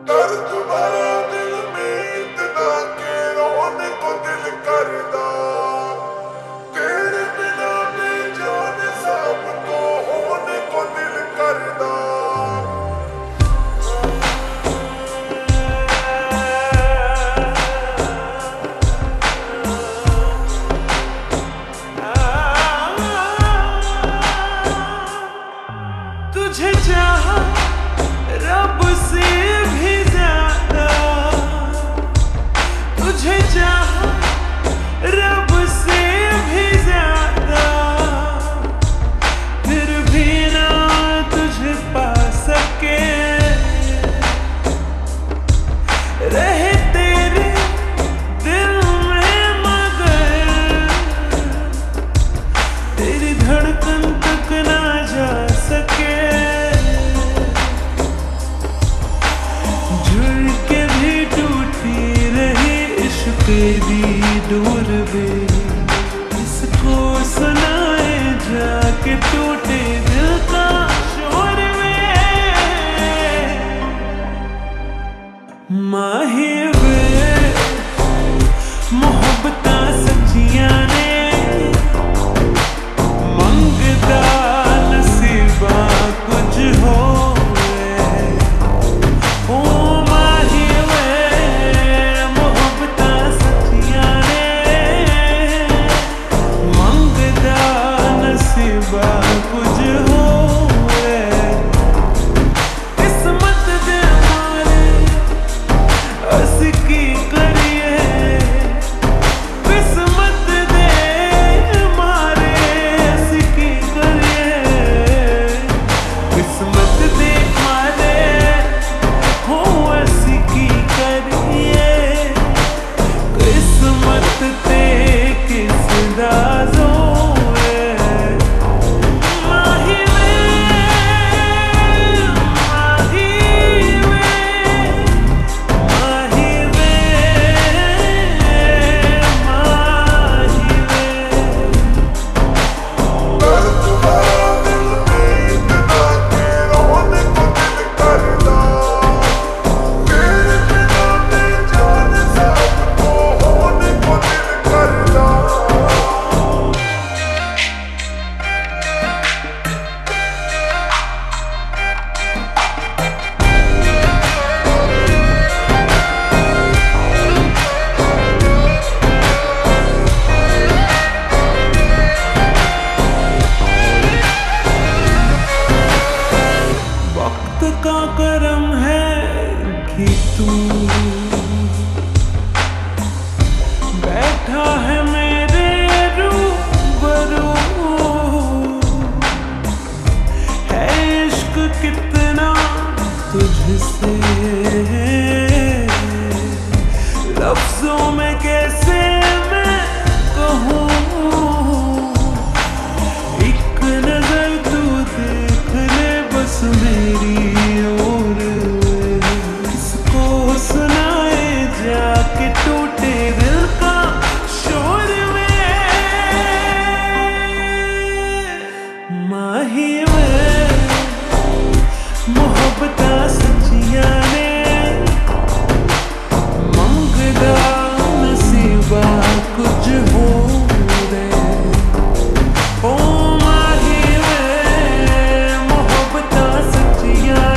दर्द भरा दिल में इतना के रोने को दिल करदा, तेरे बिना बेजान सबको होने को दिल करदा। तुझे चाहा रब से भी ज्यादा, तुझे चाहा रब से भी ज्यादा, फिर भी ना तुझे पा सके। रहे तेरे दिल में मगर तेरी धड़कन तक ना जा सके। तेरी दूर वे इसको सुनाए जाके टूटे दिल का शोर वे। माही वे मोहब्बतां सच्चियां ने मंगदा नसीबा कुछ हो। का करम है कि तू बैठा है मेरे रूबरू। है इश्क कितना तुझसे लफ्जों में कैसे मैं कहूँ। एक नजर तू देख ले बस मेरी टूटे दिल का शोर में। माही में मोहब्बतां सच्चियां ने मंगदा नसीबा कुछ हो रे। ओ माही में मोहब्बतां सच्चियां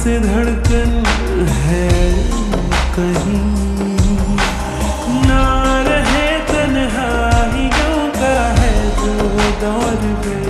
से धड़कन है कहीं, ना रहे तन्हाइयों का है जो दौर में।